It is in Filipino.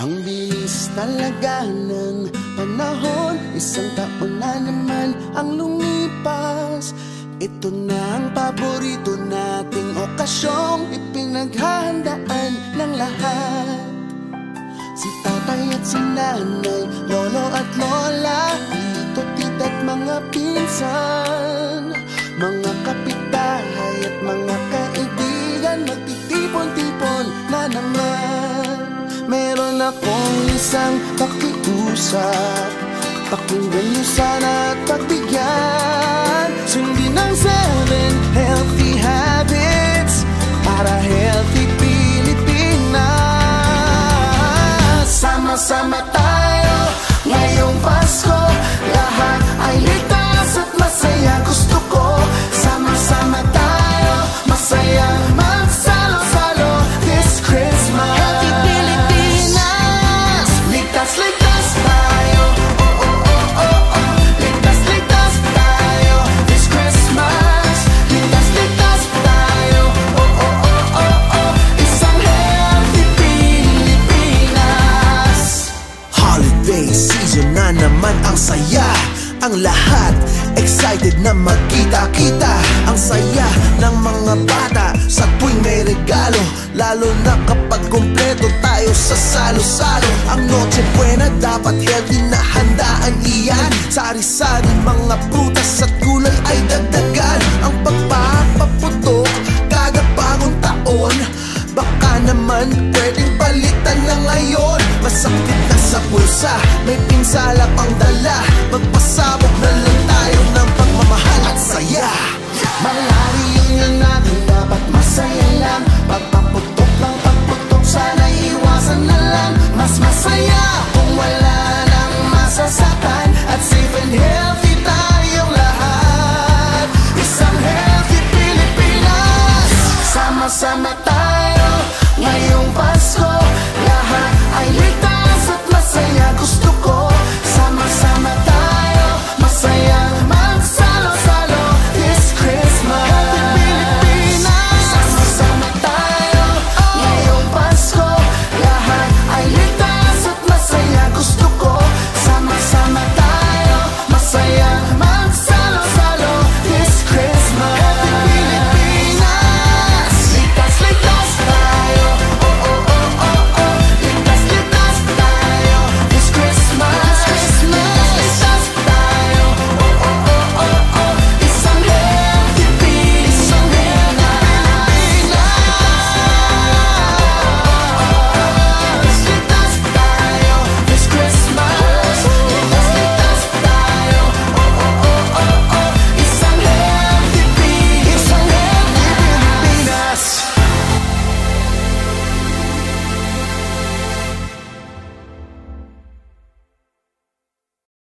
Ang bilis talaga ng panahon, isang taon na naman ang lumipas. Ito na ang paborito nating okasyong ipinaghahandaan ng lahat. Si tatay at si nanay, lolo at lola, tito, tita at mga pinsan, mga kapitbahay at mga kaibigan, magtitipon-tipon na naman. Meron akong isang pakiusap, pakinggan niyo sana at pagbigyan. Sundin ang 7 healthy habits para healthy Pilipinas. Sama-sama tayo ngayong Pasko, lahat ay ligtas at masaya. Gusto ko sama-sama tayo, masaya magsalo-salo this Christmas. Healthy Pilipinas, ligtas-ligtas tayo. Oh, oh, oh, oh, oh. Ligtas-ligtas tayo this Christmas. Ligtas-ligtas tayo. Oh, oh, oh, oh, oh. Isang healthy Pilipinas. Holiday season na naman, ang saya. Ang lahat excited na magkita-kita. Ang saya ng mga bata sa tuwing may regalo, lalo na kapag kumpleto tayo sa salo-salo. Ang Noche Buena dapat healthy na handaan iyan. Sari-sari mga prutas at gulay ay dagdagan. Ang pagpapaputok kada bagong taon, baka naman pwedeng palitan na ngayon. Masakit na sa bulsa, may pinsala pang dala. Magpasabog na lang tayo ng pagmamahal at saya. Malayo yun natin, dapat masaya lang. Pagpaputok lang, pagputok, sana iwasan na lang. Mas masaya